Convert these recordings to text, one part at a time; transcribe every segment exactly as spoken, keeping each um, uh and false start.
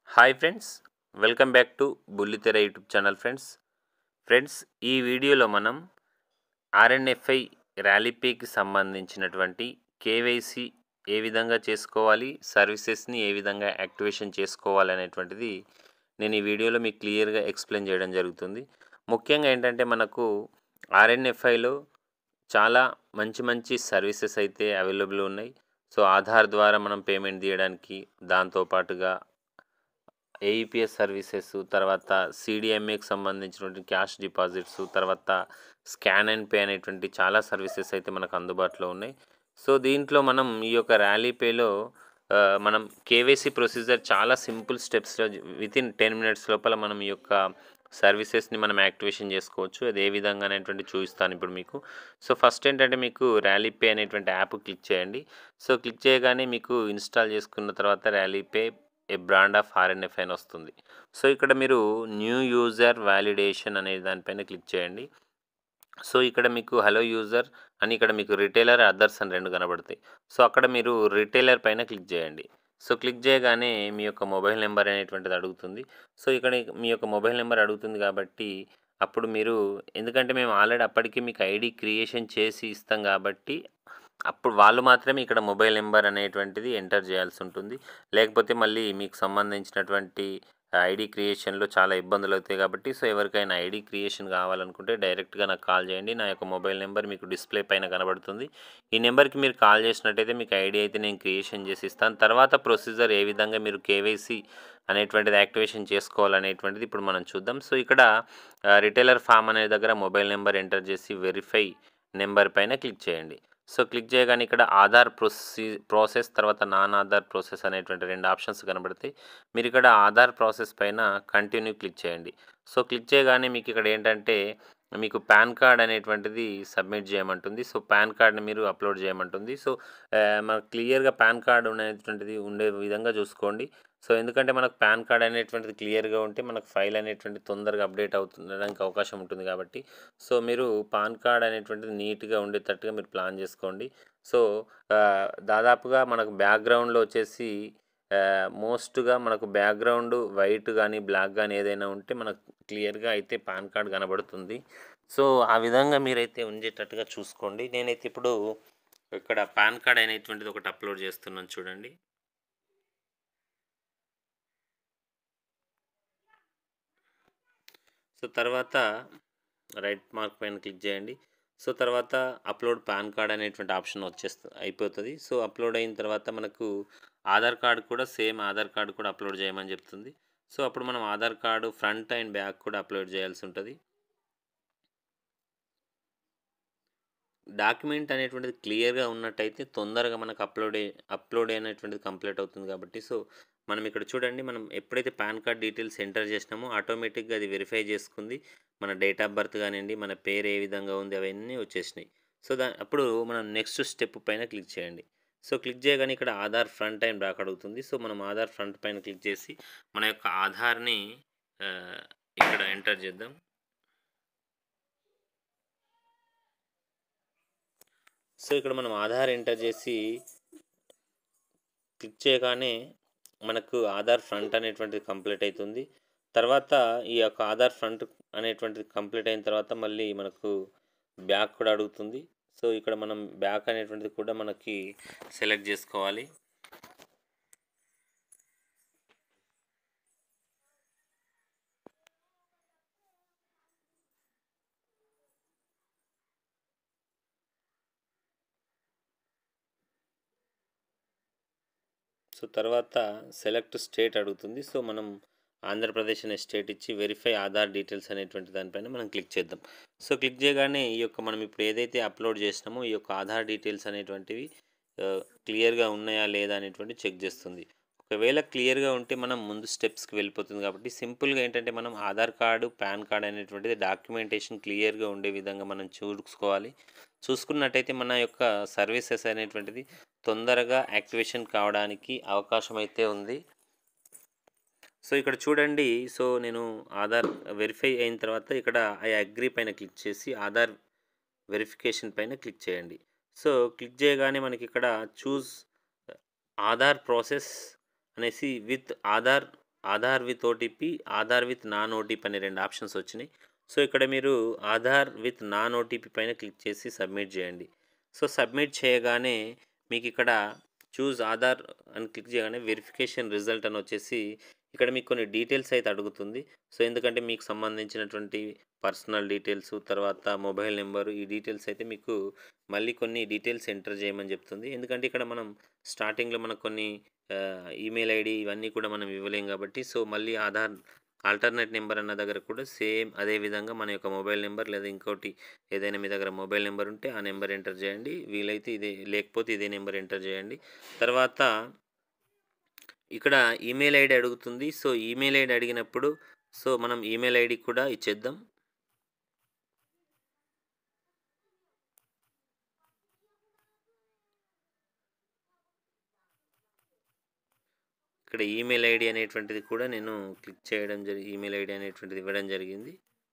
Hi friends, welcome back to Bullitera YouTube channel. Friends friends ఈ వీడియోలో మనం ఆర్ఎన్ఎఫ్ఐ ర్యాలీపేకి సంబంధించినటువంటి కేవైసీ ఏ విధంగా చేసుకోవాలి, సర్వీసెస్ని ఏ విధంగా యాక్టివేషన్ చేసుకోవాలి అనేటువంటిది నేను ఈ వీడియోలో మీకు క్లియర్గా ఎక్స్ప్లెయిన్ చేయడం జరుగుతుంది. ముఖ్యంగా ఏంటంటే మనకు ఆర్ఎన్ఎఫ్ఐలో చాలా మంచి మంచి సర్వీసెస్ అయితే అవైలబుల్ ఉన్నాయి. సో ఆధార్ ద్వారా మనం పేమెంట్ తీయడానికి, దాంతోపాటుగా ఏఈపీఎస్ సర్వీసెస్, తర్వాత సిడిఎంఏకి సంబంధించినటువంటి క్యాష్ డిపాజిట్స్, తర్వాత స్కాన్ అండ్ పే అనేటువంటి చాలా సర్వీసెస్ అయితే మనకు అందుబాటులో ఉన్నాయి. సో దీంట్లో మనం ఈ యొక్క ర్యాలీపేలో మనం కేవైసీ ప్రొసీజర్ చాలా సింపుల్ స్టెప్స్లో వితిన్ టెన్ మినిట్స్ లోపల మనం ఈ యొక్క సర్వీసెస్ని మనం యాక్టివేషన్ చేసుకోవచ్చు. అది ఏ విధంగా అనేటువంటి చూపిస్తాను ఇప్పుడు మీకు. సో ఫస్ట్ ఏంటంటే మీకు ర్యాలీపే అనేటువంటి యాప్ క్లిక్ చేయండి. సో క్లిక్ చేయగానే మీకు ఇన్స్టాల్ చేసుకున్న తర్వాత ర్యాలీపే ఏ బ్రాండ్ ఆఫ్ ఆర్ఎన్ఎఫ్ఐ అని వస్తుంది. సో ఇక్కడ మీరు న్యూ యూజర్ వ్యాలిడేషన్ అనే దానిపైన క్లిక్ చేయండి. సో ఇక్కడ మీకు హలో యూజర్ అని ఇక్కడ మీకు రిటైలర్, అదర్స్ అని రెండు కనబడతాయి. సో అక్కడ మీరు రిటైలర్ పైన క్లిక్ చేయండి. సో క్లిక్ చేయగానే మీ యొక్క మొబైల్ నెంబర్ అనేటువంటిది అడుగుతుంది. సో ఇక్కడ మీ యొక్క మొబైల్ నెంబర్ అడుగుతుంది కాబట్టి అప్పుడు మీరు, ఎందుకంటే మేము ఆల్రెడీ అప్పటికి మీకు ఐడి క్రియేషన్ చేసి ఇస్తాం కాబట్టి అప్పుడు వాళ్ళు మాత్రమే ఇక్కడ మొబైల్ నెంబర్ అనేటువంటిది ఎంటర్ చేయాల్సి ఉంటుంది. లేకపోతే మళ్ళీ మీకు సంబంధించినటువంటి ఐడి క్రియేషన్లో చాలా ఇబ్బందులు అవుతాయి కాబట్టి, సో ఎవరికైనా ఐడి క్రియేషన్ కావాలనుకుంటే డైరెక్ట్గా నాకు కాల్ చేయండి. నా యొక్క మొబైల్ నెంబర్ మీకు డిస్ప్లే పైన కనబడుతుంది. ఈ నెంబర్కి మీరు కాల్ చేసినట్టయితే మీకు ఐడి అయితే నేను క్రియేషన్ చేసి ఇస్తాను. తర్వాత ప్రొసీజర్ ఏ విధంగా మీరు కేవైసీ అనేటువంటిది యాక్టివేషన్ చేసుకోవాలనేటువంటిది ఇప్పుడు మనం చూద్దాం. సో ఇక్కడ రిటైలర్ ఫామ్ అనే దగ్గర మొబైల్ నెంబర్ ఎంటర్ చేసి వెరిఫై నెంబర్ పైన క్లిక్ చేయండి. సో క్లిక్ చేయగానే ఇక్కడ ఆధార్ ప్రొసీ ప్రాసెస్ తర్వాత నాన్ ఆధార్ ప్రాసెస్ అనేటువంటి రెండు ఆప్షన్స్ కనబడతాయి. మీరు ఇక్కడ ఆధార్ ప్రాసెస్ పైన కంటిన్యూ క్లిక్ చేయండి. సో క్లిక్ చేయగానే మీకు ఇక్కడ ఏంటంటే మీకు పాన్ కార్డ్ అనేటువంటిది సబ్మిట్ చేయమంటుంది. సో పాన్ కార్డ్ని మీరు అప్లోడ్ చేయమంటుంది. సో మనకు క్లియర్గా పాన్ కార్డ్ అనేటువంటిది ఉండే విధంగా చూసుకోండి. సో ఎందుకంటే మనకు పాన్ కార్డ్ అనేటువంటిది క్లియర్గా ఉంటే మనకు ఫైల్ అనేటువంటి తొందరగా అప్డేట్ అవుతుండడానికి అవకాశం ఉంటుంది కాబట్టి, సో మీరు పాన్ కార్డ్ అనేటువంటిది నీట్గా ఉండేటట్టుగా మీరు ప్లాన్ చేసుకోండి. సో దాదాపుగా మనకు బ్యాక్గ్రౌండ్లో వచ్చేసి మోస్ట్గా మనకు బ్యాక్గ్రౌండ్ వైట్ కానీ బ్లాక్ కానీ ఏదైనా ఉంటే మనకు క్లియర్గా అయితే పాన్ కార్డ్ కనబడుతుంది. సో ఆ విధంగా మీరైతే ఉండేటట్టుగా చూసుకోండి. నేనైతే ఇప్పుడు ఇక్కడ పాన్ కార్డ్ అనేటువంటిది ఒకటి అప్లోడ్ చేస్తున్నాను చూడండి. సో తర్వాత రైట్ మార్క్ పైన క్లిక్ చేయండి. సో తర్వాత అప్లోడ్ పాన్ కార్డ్ అనేటువంటి ఆప్షన్ వచ్చేస్తుంది, అయిపోతుంది. సో అప్లోడ్ అయిన తర్వాత మనకు ఆధార్ కార్డు కూడా సేమ్ ఆధార్ కార్డు కూడా అప్లోడ్ చేయమని చెప్తుంది. సో అప్పుడు మనం Aadhaar card front and back కూడా అప్లోడ్ చేయాల్సి ఉంటుంది. డాక్యుమెంట్ అనేటువంటిది క్లియర్గా ఉన్నట్టయితే తొందరగా మనకు అప్లోడ్ అప్లోడ్ అనేటువంటిది కంప్లీట్ అవుతుంది కాబట్టి, సో మనం ఇక్కడ చూడండి, మనం ఎప్పుడైతే పాన్ కార్డ్ డీటెయిల్స్ ఎంటర్ చేసినామో ఆటోమేటిక్గా అది వెరిఫై చేసుకుంది. మన డేట్ ఆఫ్ బర్త్ కానివ్వండి, మన పేరు ఏ విధంగా ఉంది, అవన్నీ వచ్చేసినాయి. సో దా అప్పుడు మనం నెక్స్ట్ స్టెప్ పైన క్లిక్ చేయండి. సో క్లిక్ చేయగానే ఇక్కడ ఆధార్ ఫ్రంట్ అండ్ బ్యాక్ అడుగుతుంది. సో మనం ఆధార్ ఫ్రంట్ పైన క్లిక్ చేసి మన యొక్క ఆధార్ని ఇక్కడ ఎంటర్ చేద్దాం. సో ఇక్కడ మనం ఆధార్ ఎంటర్ చేసి క్లిక్ చేయగానే మనకు ఆధార్ ఫ్రంట్ అనేటువంటిది కంప్లీట్ అవుతుంది. తర్వాత ఈ యొక్క ఆధార్ ఫ్రంట్ అనేటువంటిది కంప్లీట్ అయిన తర్వాత మళ్ళీ మనకు బ్యాక్ కూడా అడుగుతుంది. సో ఇక్కడ మనం బ్యాక్ అనేటువంటిది కూడా మనకి సెలెక్ట్ చేసుకోవాలి. సో తర్వాత సెలెక్ట్ స్టేట్ అడుగుతుంది. సో మనం ఆంధ్రప్రదేశ్ అనే స్టేట్ ఇచ్చి వెరిఫై ఆధార్ డీటెయిల్స్ అనేటువంటి దానిపైన మనం క్లిక్ చేద్దాం. సో క్లిక్ చేయగానే ఈ యొక్క మనం ఇప్పుడు ఏదైతే అప్లోడ్ చేసినామో ఈ యొక్క ఆధార్ డీటెయిల్స్ అనేటువంటివి క్లియర్గా ఉన్నాయా లేదా అనేటువంటి చెక్ చేస్తుంది. ఒకవేళ క్లియర్గా ఉంటే మనం ముందు స్టెప్స్కి వెళ్ళిపోతుంది కాబట్టి సింపుల్గా ఏంటంటే మనం ఆధార్ కార్డు, పాన్ కార్డ్ అనేటువంటిది డాక్యుమెంటేషన్ క్లియర్గా ఉండే విధంగా మనం చూసుకోవాలి. చూసుకున్నట్టయితే మన యొక్క సర్వీసెస్ అనేటువంటిది తొందరగా యాక్టివేషన్ కావడానికి అవకాశం అయితే ఉంది. సో ఇక్కడ చూడండి, సో నేను ఆధార్ వెరిఫై అయిన తర్వాత ఇక్కడ ఐ అగ్రీ పైన క్లిక్ చేసి ఆధార్ వెరిఫికేషన్ పైన క్లిక్ చేయండి. సో క్లిక్ చేయగానే మనకి ఇక్కడ చూస్ ఆధార్ ప్రాసెస్ అనేసి with Aadhaar Aadhaar with OTP, Aadhaar with non OTP అనే రెండు ఆప్షన్స్ వచ్చినాయి. సో ఇక్కడ మీరు ఆధార్ విత్ నాన్ ఓటీపీ పైన క్లిక్ చేసి సబ్మిట్ చేయండి. సో సబ్మిట్ చేయగానే మీకు ఇక్కడ చూజ్ ఆధార్ అని క్లిక్ చేయగానే వెరిఫికేషన్ రిజల్ట్ అని వచ్చేసి ఇక్కడ మీకు కొన్ని డీటెయిల్స్ అయితే అడుగుతుంది. సో ఎందుకంటే మీకు సంబంధించినటువంటి పర్సనల్ డీటెయిల్స్, తర్వాత మొబైల్ నెంబరు, ఈ డీటెయిల్స్ అయితే మీకు మళ్ళీ కొన్ని డీటెయిల్స్ ఎంటర్ చేయమని చెప్తుంది. ఎందుకంటే ఇక్కడ మనం స్టార్టింగ్లో మనకు కొన్ని ఈమెయిల్ ఐడి ఇవన్నీ కూడా మనం ఇవ్వలేం కాబట్టి, సో మళ్ళీ ఆధార్ ఆల్టర్నేట్ నెంబర్ అన్న దగ్గర కూడా సేమ్ అదే విధంగా మన యొక్క మొబైల్ నెంబర్ లేదా ఇంకోటి ఏదైనా మీ దగ్గర మొబైల్ నెంబర్ ఉంటే ఆ నెంబర్ ఎంటర్ చేయండి. వీలైతే ఇదే, లేకపోతే ఇదే నెంబర్ ఎంటర్ చేయండి. తర్వాత ఇక్కడ ఈమెయిల్ ఐడి అడుగుతుంది. సో ఈమెయిల్ ఐడి అడిగినప్పుడు సో మనం ఈమెయిల్ ఐడి కూడా ఇచ్చేద్దాం. ఇక్కడ ఈమెయిల్ ఐడి అనేటువంటిది కూడా నేను క్లిక్ చేయడం జరిగి ఈమెయిల్ ఐడి అనేటువంటిది ఇవ్వడం జరిగింది.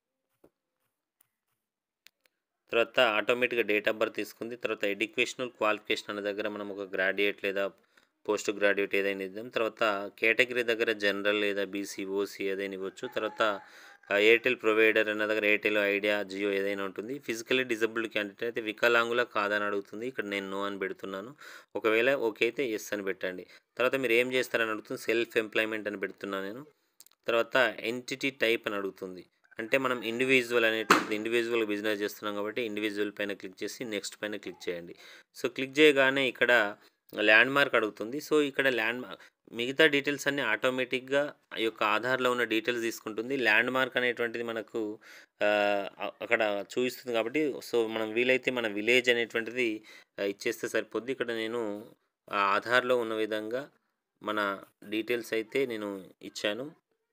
తర్వాత ఆటోమేటిక్గా డేట్ ఆఫ్ బర్త్ తీసుకుంది. తర్వాత ఎడ్యుకేషనల్ క్వాలిఫికేషన్ అనే దగ్గర మనం ఒక గ్రాడ్యుయేట్ లేదా పోస్ట్ గ్రాడ్యుయేట్ ఏదైనా ఇద్దాం. తర్వాత కేటగిరీ దగ్గర జనరల్ లేదా బీసీ, ఓసీ ఏదైనా ఇవ్వచ్చు. తర్వాత ఎయిర్టెల్ ప్రొవైడర్ అన్న దగ్గర ఎయిర్టెల్, ఐడియా, జియో ఏదైనా ఉంటుంది. ఫిజికల్లీ డిజబుల్డ్ క్యాండిడేట్ అయితే వికలాంగుల కాదని అడుగుతుంది. ఇక్కడ నేను నో అని పెడుతున్నాను. ఒకవేళ ఓకే అయితే ఎస్ అని పెట్టండి. తర్వాత మీరు ఏం చేస్తారని అడుగుతుంది. సెల్ఫ్ ఎంప్లాయ్మెంట్ అని పెడుతున్నాను నేను. తర్వాత ఎంటిటీ టైప్ అని అడుగుతుంది. అంటే మనం ఇండివిజువల్ అనేటువంటి ఇండివిజువల్ బిజినెస్ చేస్తున్నాం కాబట్టి ఇండివిజువల్ పైన క్లిక్ చేసి నెక్స్ట్ పైన క్లిక్ చేయండి. సో క్లిక్ చేయగానే ఇక్కడ ల్యాండ్ మార్క్ అడుగుతుంది. సో ఇక్కడ ల్యాండ్ మార్క్ మిగతా డీటెయిల్స్ అన్నీ ఆటోమేటిక్గా ఈ యొక్క ఆధార్లో ఉన్న డీటెయిల్స్ తీసుకుంటుంది. ల్యాండ్ మార్క్ అనేటువంటిది మనకు అక్కడ చూపిస్తుంది కాబట్టి సో మనం వీలైతే మన విలేజ్ అనేటువంటిది ఇచ్చేస్తే సరిపోద్ది. ఇక్కడ నేను ఆధార్లో ఉన్న విధంగా మన డీటెయిల్స్ అయితే నేను ఇచ్చాను.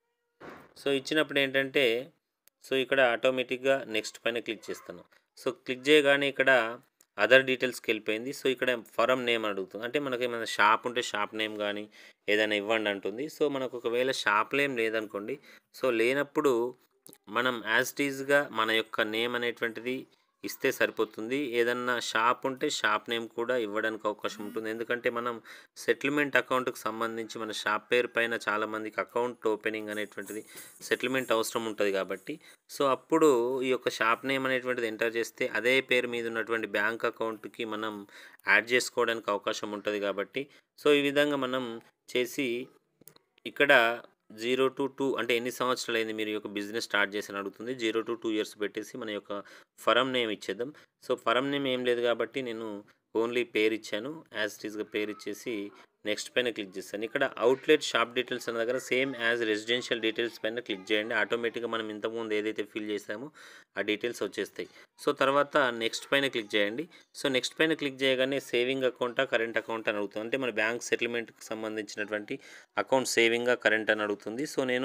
సో ఇచ్చినప్పుడు ఏంటంటే సో ఇక్కడ ఆటోమేటిక్గా నెక్స్ట్ పైన క్లిక్ చేస్తాను. సో క్లిక్ చేయగానే ఇక్కడ అదర్ డీటెయిల్స్కి వెళ్ళిపోయింది. సో ఇక్కడ ఫరం నేమ్ అడుగుతుంది. అంటే మనకి ఏమైనా షాప్ ఉంటే షాప్ నేమ్ కానీ ఏదైనా ఇవ్వండి అంటుంది. సో మనకు ఒకవేళ షాప్ నేమ్ లేదనుకోండి, సో లేనప్పుడు మనం యాజ్ ఇట్ ఈజ్గా మన యొక్క నేమ్ అనేటువంటిది ఇస్తే సరిపోతుంది. ఏదన్నా షాప్ ఉంటే షాప్ నేమ్ కూడా ఇవ్వడానికి అవకాశం ఉంటుంది. ఎందుకంటే మనం సెటిల్మెంట్ అకౌంట్కి సంబంధించి మన షాప్ పేరు పైన చాలామందికి అకౌంట్ ఓపెనింగ్ అనేటువంటిది సెటిల్మెంట్ అవసరం ఉంటుంది కాబట్టి సో అప్పుడు ఈ యొక్క షాప్ నేమ్ అనేటువంటిది ఎంటర్ చేస్తే అదే పేరు మీద ఉన్నటువంటి బ్యాంక్ అకౌంట్కి మనం యాడ్ చేసుకోవడానికి అవకాశం ఉంటుంది కాబట్టి సో ఈ విధంగా మనం చేసి ఇక్కడ జీరో టు టూ అంటే ఎన్ని సంవత్సరాలు అయింది మీరు యొక్క బిజినెస్ స్టార్ట్ చేసి అడుగుతుంది. జీరో టు టూ ఇయర్స్ పెట్టేసి మన యొక్క ఫరం నేమ్ ఇచ్చేద్దాం. సో ఫరం నేమ్ ఏం లేదు కాబట్టి నేను ఓన్లీ పేరు ఇచ్చాను. యాజ్ ఇట్ ఈస్గా పేరు ఇచ్చేసి నెక్స్ట్ పైన క్లిక్ చేస్తాను. ఇక్కడ అవుట్లెట్ షాప్ డీటెయిల్స్ అన్న దగ్గర సేమ్ యాజ్ రెసిడెన్షియల్ డీటెయిల్స్ పైన క్లిక్ చేయండి. ఆటోమేటిక్గా మనం ఇంతకుముందు ఏదైతే ఫిల్ చేసామో ఆ డీటెయిల్స్ వచ్చేస్తాయి. సో తర్వాత నెక్స్ట్ పైన క్లిక్ చేయండి. సో నెక్స్ట్ పైన క్లిక్ చేయగానే సేవింగ్ అకౌంటా కరెంట్ అకౌంట్ అని అడుగుతుంది. అంటే మన బ్యాంక్ సెటిల్మెంట్కి సంబంధించినటువంటి అకౌంట్ సేవింగా కరెంట్ అని అడుగుతుంది. సో నేను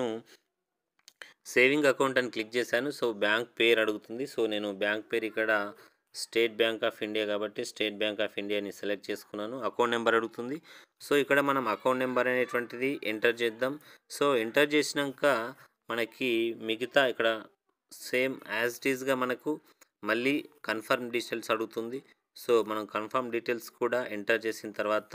సేవింగ్ అకౌంట్ అని క్లిక్ చేశాను. సో బ్యాంక్ పేరు అడుగుతుంది. సో నేను బ్యాంక్ పేరు ఇక్కడ స్టేట్ బ్యాంక్ ఆఫ్ ఇండియా కాబట్టి స్టేట్ బ్యాంక్ ఆఫ్ ఇండియాని సెలెక్ట్ చేసుకున్నాను. అకౌంట్ నెంబర్ అడుగుతుంది. సో ఇక్కడ మనం అకౌంట్ నెంబర్ అనేటువంటిది ఎంటర్ చేద్దాం. సో ఎంటర్ చేసినాక మనకి మిగతా ఇక్కడ సేమ్ యాజ్ ఇట్ ఈస్గా మనకు మళ్ళీ కన్ఫర్మ్ డీటెయిల్స్ అడుగుతుంది. సో మనం కన్ఫర్మ్ డీటెయిల్స్ కూడా ఎంటర్ చేసిన తర్వాత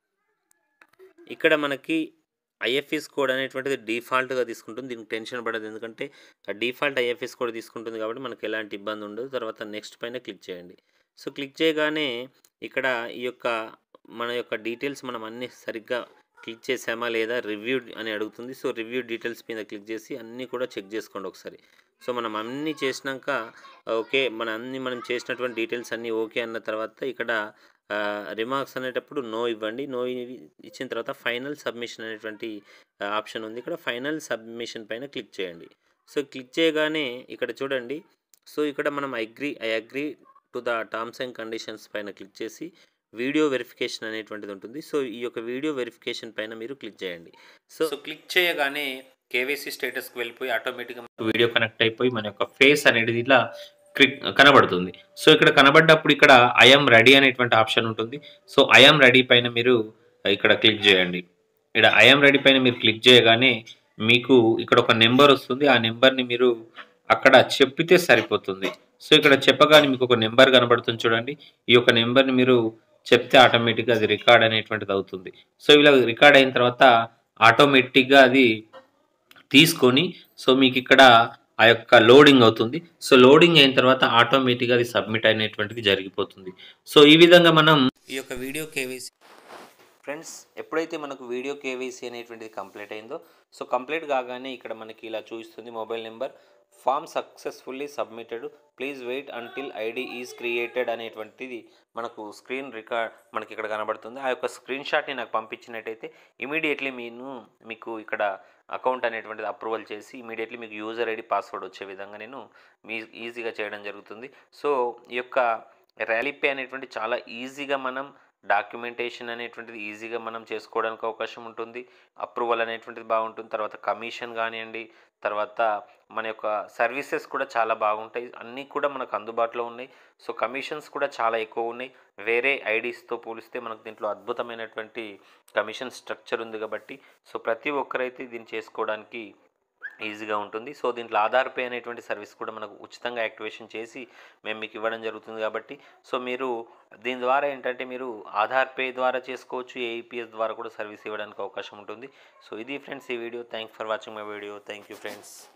ఇక్కడ మనకి ఐఎఫ్ఎస్ కోడ్ అనేటువంటిది డిఫాల్ట్గా తీసుకుంటుంది. దీనికి టెన్షన్ పడదు, ఎందుకంటే డిఫాల్ట్ ఐఎఫ్ఎస్ కోడ్ తీసుకుంటుంది కాబట్టి మనకు ఎలాంటి ఇబ్బంది ఉండదు. తర్వాత నెక్స్ట్ పైన క్లిక్ చేయండి. సో క్లిక్ చేయగానే ఇక్కడ ఈ యొక్క మన యొక్క డీటెయిల్స్ మనం అన్నీ సరిగ్గా క్లిక్ చేసామా లేదా రివ్యూ అని అడుగుతుంది. సో రివ్యూ డీటెయిల్స్ మీద క్లిక్ చేసి అన్నీ కూడా చెక్ చేసుకోండి ఒకసారి. సో మనం అన్నీ చేసినాక ఓకే మన అన్నీ మనం చేసినటువంటి డీటెయిల్స్ అన్నీ ఓకే అన్న తర్వాత ఇక్కడ రిమార్క్స్ అనేటప్పుడు నో ఇవ్వండి. నో ఇచ్చిన తర్వాత ఫైనల్ సబ్మిషన్ అనేటువంటి ఆప్షన్ ఉంది. ఇక్కడ ఫైనల్ సబ్మిషన్ పైన క్లిక్ చేయండి. సో క్లిక్ చేయగానే ఇక్కడ చూడండి. సో ఇక్కడ మనం agree I agree to the terms and conditions పైన క్లిక్ చేసి వీడియో వెరిఫికేషన్ అనేటువంటిది ఉంటుంది. సో ఈ యొక్క వీడియో వెరిఫికేషన్ పైన మీరు క్లిక్ చేయండి. సో క్లిక్ చేయగానే కేవైసీ స్టేటస్కి వెళ్ళిపోయి ఆటోమేటిక్గా వీడియో కనెక్ట్ అయిపోయి మన యొక్క ఫేస్ అనేది ఇలా కనబడుతుంది. సో ఇక్కడ కనబడ్డప్పుడు ఇక్కడ ఐఎమ్ రెడీ అనేటువంటి ఆప్షన్ ఉంటుంది. సో ఐఎమ్ రెడీ పైన మీరు ఇక్కడ క్లిక్ చేయండి. ఇక్కడ ఐఎమ్ రెడీ పైన మీరు క్లిక్ చేయగానే మీకు ఇక్కడ ఒక నెంబర్ వస్తుంది. ఆ నెంబర్ని మీరు అక్కడ చెప్పితే సరిపోతుంది. సో ఇక్కడ చెప్పగానే మీకు ఒక నెంబర్ కనబడుతుంది చూడండి. ఈ యొక్క నెంబర్ని మీరు చెప్తే ఆటోమేటిక్గా అది రికార్డ్ అనేటువంటిది అవుతుంది. సో ఇలా రికార్డ్ అయిన తర్వాత ఆటోమేటిక్గా అది తీసుకొని సో మీకు ఇక్కడ ఆ యొక్క లోడింగ్ అవుతుంది. సో లోడింగ్ అయిన తర్వాత ఆటోమేటిక్గా అది సబ్మిట్ అనేటువంటిది జరిగిపోతుంది. సో ఈ విధంగా మనం ఈ యొక్క వీడియో కేవైసీ ఫ్రెండ్స్ ఎప్పుడైతే మనకు వీడియో కేవైసీ అనేటువంటిది కంప్లీట్ అయిందో సో కంప్లీట్ కాగానే ఇక్కడ మనకి ఇలా చూపిస్తుంది mobile number form successfully submitted please wait until ID is created అనేటువంటిది మనకు స్క్రీన్ రికార్డ్ మనకి ఇక్కడ కనబడుతుంది. ఆ యొక్క స్క్రీన్ షాట్ని నాకు పంపించినట్టయితే ఇమీడియట్లీ నేను మీకు ఇక్కడ అకౌంట్ అనేటువంటిది అప్రూవల్ చేసి ఇమీడియట్లీ మీకు యూజర్ ఐడి పాస్వర్డ్ వచ్చే విధంగా నేను మీ ఈజీగా చేయడం జరుగుతుంది. సో ఈ యొక్క ర్యాలీపే అనేటువంటి చాలా ఈజీగా మనం డాక్యుమెంటేషన్ అనేటువంటిది ఈజీగా మనం చేసుకోవడానికి అవకాశం ఉంటుంది. అప్రూవల్ అనేటువంటిది బాగుంటుంది. తర్వాత కమిషన్ కానివ్వండి, తర్వాత మన యొక్క సర్వీసెస్ కూడా చాలా బాగుంటాయి. అన్నీ కూడా మనకు అందుబాటులో ఉన్నాయి. సో కమిషన్స్ కూడా చాలా ఎక్కువ ఉన్నాయి. వేరే ఐడీస్తో పోలిస్తే మనకు దీంట్లో అద్భుతమైనటువంటి కమిషన్ స్ట్రక్చర్ ఉంది కాబట్టి సో ప్రతి ఒక్కరైతే దీన్ని చేసుకోవడానికి ఈజీగా ఉంటుంది. సో దీంట్లో ఆధార్ పే అనేటువంటి సర్వీస్ కూడా మనకు ఉచితంగా యాక్టివేషన్ చేసి మేము మీకు ఇవ్వడం జరుగుతుంది కాబట్టి సో మీరు దీని ద్వారా ఏంటంటే మీరు ఆధార్ పే ద్వారా చేసుకోవచ్చు, ఏఈపీఎస్ ద్వారా కూడా సర్వీస్ ఇవ్వడానికి అవకాశం ఉంటుంది. సో ఇది ఫ్రెండ్స్ ఈ video. Thanks for watching my video. Thank you friends.